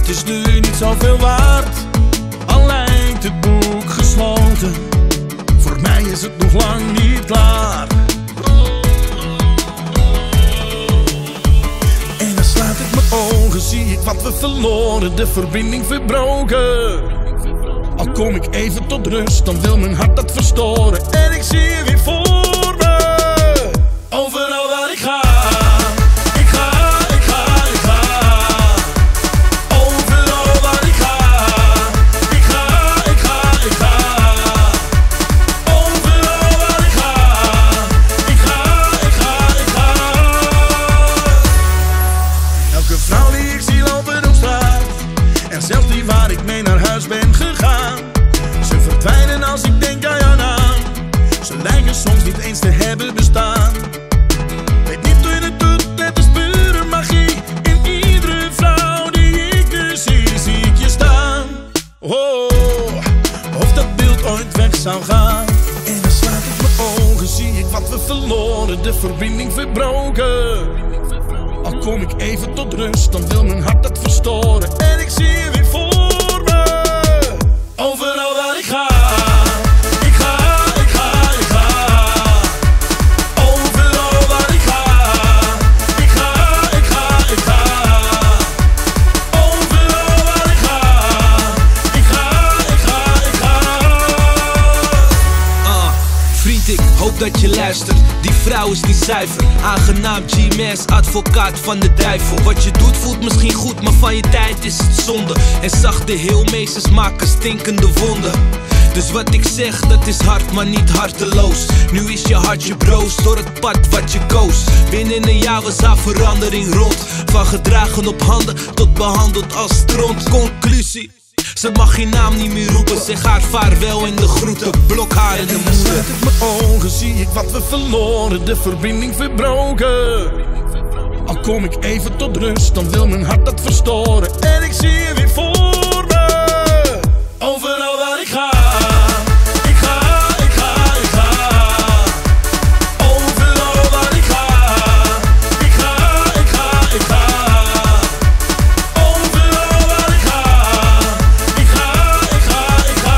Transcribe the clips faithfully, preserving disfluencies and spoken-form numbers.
het is nu niet zoveel waard. Al lijkt het boek gesloten, voor mij is het nog lang niet klaar. En dan sluit ik mijn ogen, zie ik wat we verloren, de verbinding verbroken. Al kom ik even tot rust, dan wil mijn hart dat verstoren. En ik zie je weer voor me, overal waar ik ga. Ik ga, ik ga, ik ga. Overal waar ik ga. Ik ga, ik ga, ik ga. Overal waar ik ga. Ik ga, ik ga, ik ga. Elke vrouw die ik zie lopen op straat, en zelfs die waar ik mee naar huis ben gegaan, ze verdwijnen als ik denk aan jouw naam. Ze lijken soms niet eens te hebben bestaan. Weet niet hoe je het doet, het is pure magie. In iedere vrouw die ik nu zie, zie ik je staan. Oh, of dat beeld ooit weg zou gaan. En dan sluit ik mijn ogen, zie ik wat we verloren, de verbinding verbroken. Al kom ik even tot rust, dan wil mijn hart dat verstoren. En ik zie je weer voor me, overal waar ik ga. Ik ga, ik ga, ik ga. Overal waar ik ga. Ik ga, ik ga, ik ga. Overal waar ik ga. Ik ga, ik ga, ik ga. Uh, vriend, ik hoop dat je luistert. Die vrouw is niet zuiver. Aangenaam G-Mans, advocaat van de duivel. Wat je doet voelt misschien goed, maar van je tijd is het zonde. En zachte heelmeesters maken stinkende wonden. Dus wat ik zeg, dat is hard, maar niet harteloos. Nu is je hart je broos, door het pad wat je koos. Binnen een jaar was haar verandering rond. Van gedragen op handen, tot behandeld als stront. Conclusie: ze mag je naam niet meer roepen. Zeg haar vaarwel in de groeten, blok haar in de moeder. En dan sluit ik mijn ogen, zie ik wat we verloren, de verbinding verbroken. Al kom ik even tot rust, dan wil mijn hart dat verstoren. En ik zie je weer voor me, overal waar ik ga. Ik ga, ik ga, ik ga. Overal waar ik ga. Ik ga, ik ga, ik ga. Overal waar ik ga. Ik ga, ik ga, ik ga.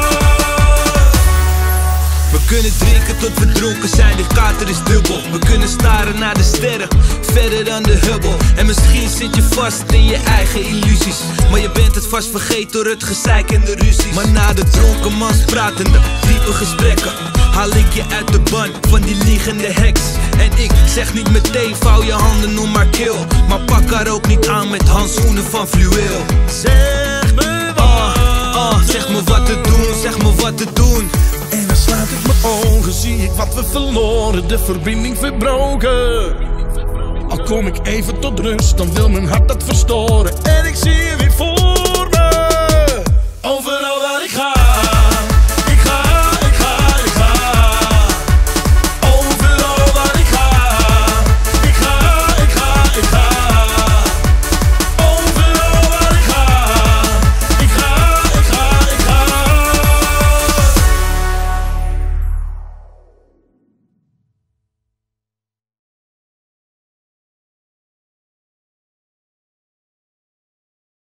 We kunnen drinken tot we dronken zijn, de kater is dubbel. We kunnen staren naar de sterren, verder dan de Hubble. En misschien zit je vast in je eigen illusies, maar je bent het vast vergeten door het gezeik en de ruzies. Maar na de dronken mans pratende, diepe gesprekken, haal ik je uit de ban van die liegende heks. En ik zeg niet meteen vouw je handen om haar keel, maar pak haar ook niet aan met handschoenen van fluweel. Zeg me wat, uh, uh, zeg me wat te doen, zeg me wat te doen. En dan sluit ik mijn ogen, zie ik wat we verloren, de verbinding verbroken. Al kom ik even tot rust, dan wil mijn hart dat verstoren. En ik zie